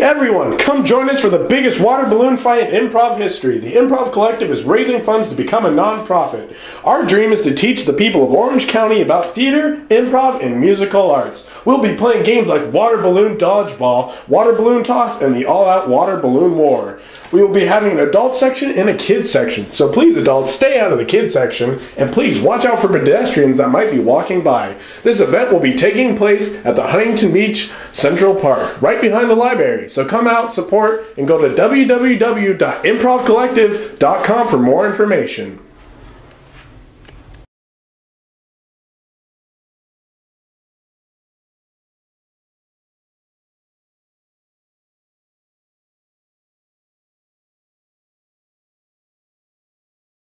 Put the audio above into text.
Everyone, come join us for the biggest water balloon fight in improv history. The Improv Collective is raising funds to become a non-profit. Our dream is to teach the people of Orange County about theater, improv, and musical arts. We'll be playing games like water balloon dodgeball, water balloon toss, and the all-out water balloon war. We will be having an adult section and a kids section, so please adults, stay out of the kids section, and please watch out for pedestrians that might be walking by. This event will be taking place at the Huntington Beach Central Park, right behind the library. So come out, support, and go to www.improvcollective.com for more information.